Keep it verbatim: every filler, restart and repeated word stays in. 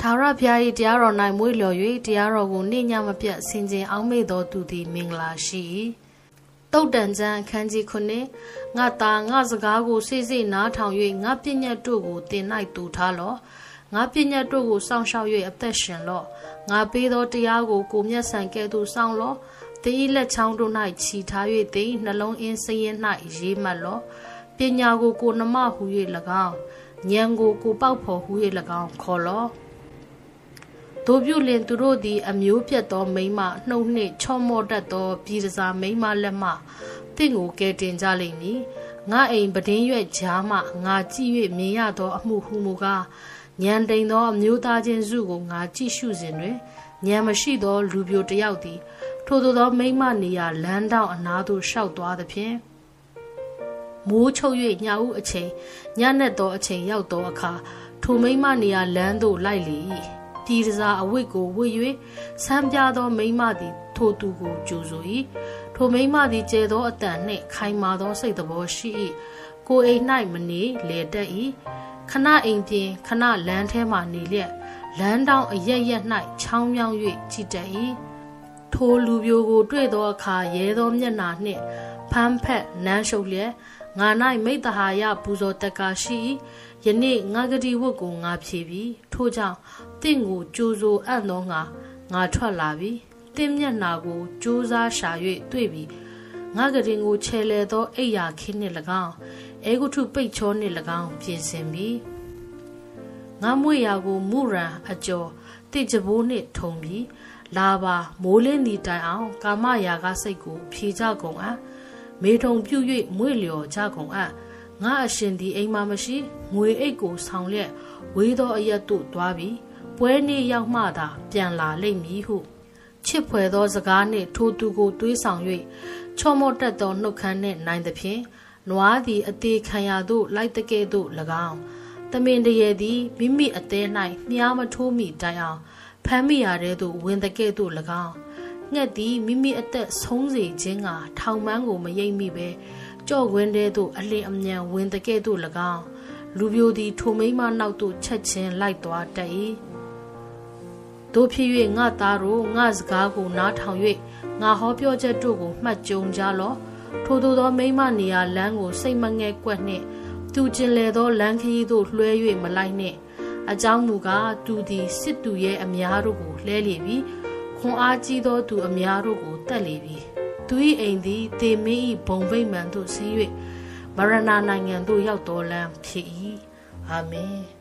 ထာဝရဘုရား၏တရားတော်၌မွေးလျော်၍တရားတော်ကိုနေ့ညမပြတ်ဆင်ခြင်အောက်မေ့တော်သူသည်မင်္ဂလာရှိ၏တုတ်တန်ကျမ်းအခန်းကြီးခုနှစ်ငါသားငါစကားကိုစိတ်စိတ်နားထောင်၍ငါပညတ်တို့ကိုတင်၌တူထားလော့ငါပညတ်တို့ကိုစောင့်ရှောက်၍အသက်ရှင်လော့ငါပေးသောတရားကိုကိုမျက်ဆန်ကဲ့သို့စောင့်လော့သင်၏လက်ချောင်းတို့၌ခြိထား၍သင်၏နှလုံးအင်းစည်ရင်၌ရေးမှတ်လော့ပညာကိုကိုနှမဟု၍၎င်းဉာဏ်ကိုကိုပေါက်ဖော်ဟု၍၎င်းခေါ်လော့တို့ပြုလင်သူတို့သည်အမျိုးပြတ်သောမိန်းမနှုတ်နှင့်ချော့မော့တတ်သောပြည်စာမိန်းမလက်မှတင့်ကိုကဲတင်ကြလိမ့်မည်ငါအိမ်ပဒင်းရွက်ကြားမှငါကြည့်၍မြင်ရသောအမှုဟုမူကားဉာဏ်တိမ်သောအမျိုးသားချင်းစုကိုငါကြည့်ရှုစဉ်တွင်ဉာဏ်မရှိသောလူပြိုတယောက်သည်ထိုသို့သောမိန်းမနေရာလမ်းတောင်အနားသို့ရှောက်သွားသဖြင့်မိုးချုပ်၍ညဦးအချိန်ညနက်သောအချိန်ရောက်သောအခါထိုမိန်းမနေရာလမ်းသို့လိုက်လေ၏ပြည်စားအဝတ်ကိုဝတ်၍ဆမ်းပြသောမိန်းမသည်ထိုသူကိုကြိုဆို၏ထိုမိန်းမသည်ကျဲသောအတန်နှင့်ခိုင်မာသောစိတ်တော်ရှိ၏ကိုအိမ်၌မနေလေတက်၏ခဏအိမ်ပြင်ခဏလမ်းထဲမှနေလျက်လမ်းတောင်အရက်ရက်၌ချောင်းမြောင်း၍ကြည်တက်၏ထိုလူပြိုကိုတွေ့သောအခါရဲသောမျက်နှာနှင့်ဖမ်းဖက်နမ်းရှုပ်လျက်ငါ၌မိတ္တဟာယပူဇော်တက္ကာရှိ၏ယနေ့ငါဂတိဝတ်ကိုငါဖြေပြီထို့ကြောင့်တင့်ကိုကြိုးစိုးအံ့သောငါငါထွက်လာပြီတင့်မျက်နှာကိုကြိုးစားရှာ၍တွေ့ပြီငါကတင်ကိုချဲလဲသောအိယာခင်းနှင့်၎င်းအေဂုထုပိတ်ချောနှင့်၎င်းပြင်ဆင်ပြီငါမွေရာကိုမူရန်အကျော်တိကြဘိုးနှင့်ထုံပြီလာပါမိုးလင်းသည့်တိုင်အောင်ကာမရာဂစိတ်ကိုဖြေကြကုန်အံ့မေထုံပြု၍မွေလျော်ကြကုန်အံ့ငါအရှင်သည်အိမ်မှာမရှိငွေအိတ်ကိုဆောင်လျက်ဝေးသောအရက်သို့သွားပြီးပွဲနေ့ရောက်မှသာပြန်လာလိမ့်မည်ဟုချစ်ဖွယ်သောစကားနှင့်ထိုသူကိုတွေးဆောင်၍ချော့မော့တက်သောနှုတ်ခမ်းနှင့်နိုင်သဖြင့်နွားသည်အသေးခံရသို့လိုက်တကဲ့သို့၎င်းတမင်တရေသည်မိမိအသေး၌မြားမထိုးမိတိုင်အောင်ဖမ်းမိရတဲ့သို့ဝင်တကဲ့သို့၎င်းငှက်သည်မိမိအသက်ဆုံးစေခြင်းကထောင်ပန်းကိုမရိပ်မိပဲကြော့ဝင်းတဲ့သို့အလင်းအမြန်ဝင်တကဲ့သို့၎င်းလူပြိုသည်ထိုမိန်းမနောက်သို့ချက်ချင်းလိုက်သွားတတ်၏တို့ဖြစ်၍ငါသားတို့ငါစကားကိုနားထောင်၍ငါဟောပြောချက်တို့ကိုမှတ်ကြုံကြလော့ထိုသို့သောမိန်းမနေရာလမ်းကိုစိတ်မငဲ့ကွက်နှင့်သူကျင်လေသောလမ်းခရီးသို့လွှဲ၍မလိုက်နှင့်အကြောင်းမူကားသူသည်စစ်သူရဲ့အများတို့ကိုလှဲလေပြီခွန်အားကြီးသောသူအများတို့ကိုတတ်လေပြီသူ၏အိမ်သည်တေမင်း၏ဘုံဗိမာန်သို့ဆင်း၍မရဏနိုင်ငံသို့ရောက်တော်လမ်းဖြစ်၏အာမင်